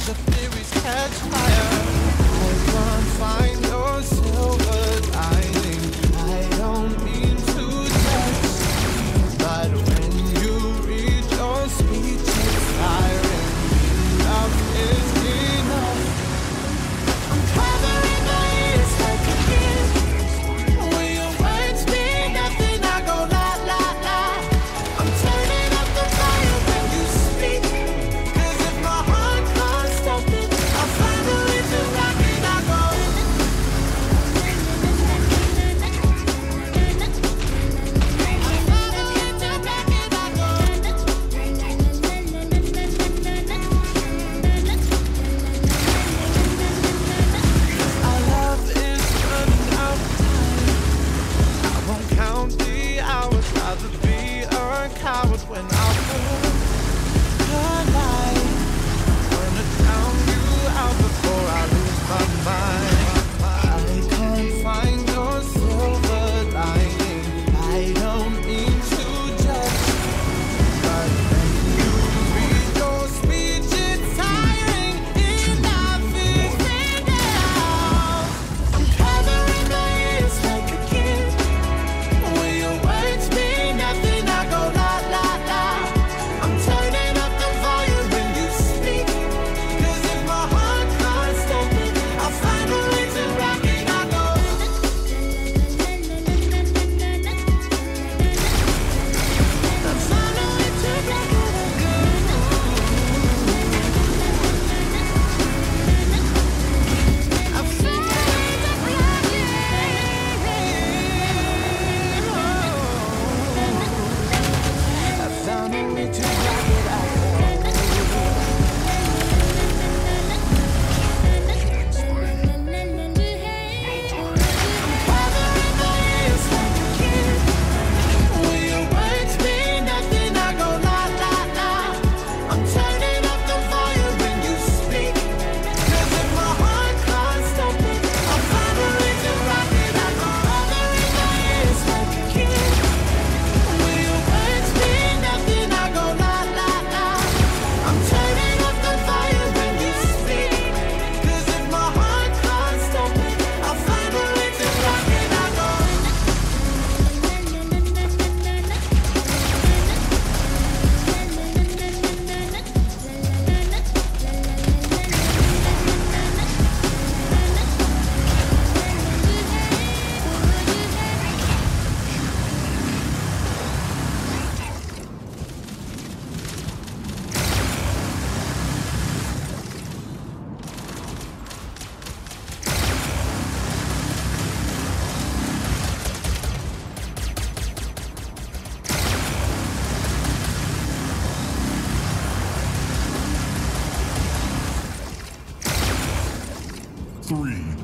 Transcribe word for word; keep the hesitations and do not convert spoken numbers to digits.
the theories catch fire. I can't find your silver lining. I don't mean to touch, but when you read your speech, it's tiring. Enough is enough. I'm covering my ears like a kid. When your words mean nothing, I go la la la. I'm turning up the fire when you speak. Cause if my heart can't stop it, I'll find a way to rock it. I go. I'll find a way to rock it. I go. Our love is running out of time. I won't count the hours. Rather be a coward when I put the light. Wanna drown you out before I lose my mind. I can't find your silver lining. I don't mean to judge, but when you read your speech, it's tiring. Enough is enough. I'm covering my ears like a kid. When your words mean nothing, I go la la la. I'm turning up the volume when you speak. Cause if my heart can't stop it, I'll find a way to rock it. I go. I'll find a way to rock it. I go. I'll find a way to rock it. I found a way to rock it. I covering my ears like a kid. When your words mean nothing, I go la la la. I'm turning up the volume when you speak. Cause if my heart can't stop it, I'll find a way to rock it. I go covering my ears like a kid. When your words mean nothing, I go la la la. I'm turning up the volume when you speak. Cause if my heart can't stop it, I'll find a way to rock it. I go. Three,